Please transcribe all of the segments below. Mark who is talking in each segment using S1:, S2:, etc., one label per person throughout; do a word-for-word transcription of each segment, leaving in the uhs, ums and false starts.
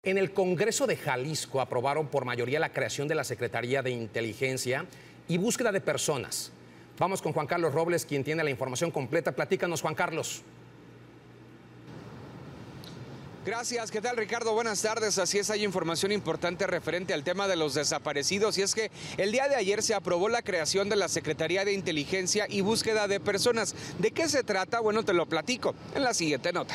S1: En el Congreso de Jalisco aprobaron por mayoría la creación de la Secretaría de Inteligencia y Búsqueda de Personas. Vamos con Juan Carlos Robles, quien tiene la información completa. Platícanos, Juan Carlos.
S2: Gracias, ¿qué tal, Ricardo? Buenas tardes. Así es, hay información importante referente al tema de los desaparecidos, y es que el día de ayer se aprobó la creación de la Secretaría de Inteligencia y Búsqueda de Personas. ¿De qué se trata? Bueno, te lo platico en la siguiente nota.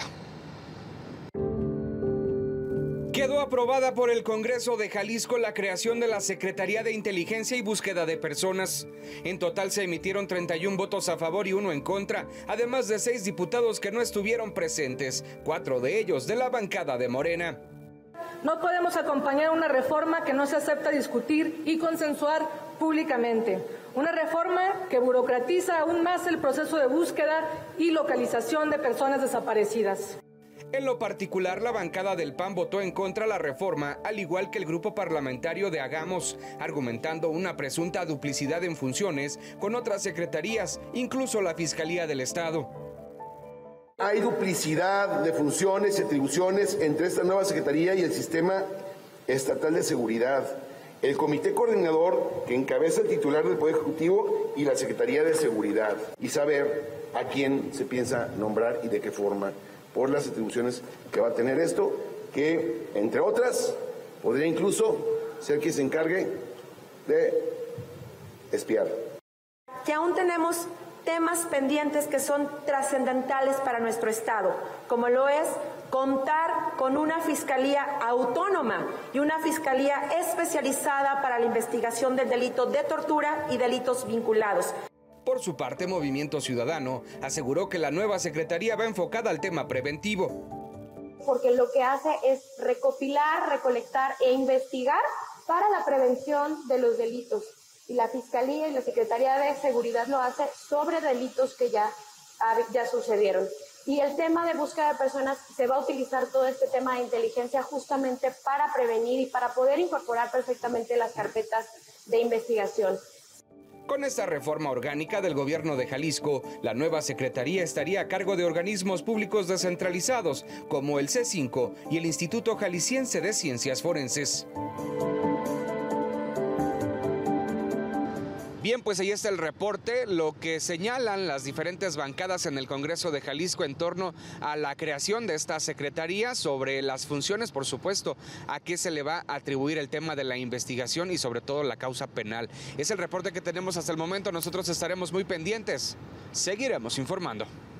S2: Quedó aprobada por el Congreso de Jalisco la creación de la Secretaría de Inteligencia y Búsqueda de Personas. En total se emitieron treinta y un votos a favor y uno en contra, además de seis diputados que no estuvieron presentes, cuatro de ellos de la bancada de Morena.
S3: No podemos acompañar una reforma que no se acepta discutir y consensuar públicamente. Una reforma que burocratiza aún más el proceso de búsqueda y localización de personas desaparecidas.
S2: En lo particular, la bancada del P A N votó en contra de la reforma, al igual que el grupo parlamentario de Hagamos, argumentando una presunta duplicidad en funciones con otras secretarías, incluso la Fiscalía del Estado.
S4: Hay duplicidad de funciones y atribuciones entre esta nueva secretaría y el Sistema Estatal de Seguridad, el Comité Coordinador que encabeza el titular del Poder Ejecutivo y la Secretaría de Seguridad, y saber a quién se piensa nombrar y de qué forma, por las atribuciones que va a tener esto, que, entre otras, podría incluso ser quien se encargue de espiar.
S5: Que aún tenemos temas pendientes que son trascendentales para nuestro Estado, como lo es contar con una fiscalía autónoma y una fiscalía especializada para la investigación del delito de tortura y delitos vinculados.
S2: Por su parte, Movimiento Ciudadano aseguró que la nueva secretaría va enfocada al tema preventivo.
S6: Porque lo que hace es recopilar, recolectar e investigar para la prevención de los delitos. Y la Fiscalía y la Secretaría de Seguridad lo hace sobre delitos que ya, ya sucedieron. Y el tema de búsqueda de personas, se va a utilizar todo este tema de inteligencia justamente para prevenir y para poder incorporar perfectamente las carpetas de investigación.
S2: Con esta reforma orgánica del gobierno de Jalisco, la nueva secretaría estaría a cargo de organismos públicos descentralizados, como el C cinco y el Instituto Jalisciense de Ciencias Forenses. Bien, pues ahí está el reporte, lo que señalan las diferentes bancadas en el Congreso de Jalisco en torno a la creación de esta secretaría, sobre las funciones, por supuesto, a qué se le va a atribuir el tema de la investigación y sobre todo la causa penal. Es el reporte que tenemos hasta el momento, nosotros estaremos muy pendientes, seguiremos informando.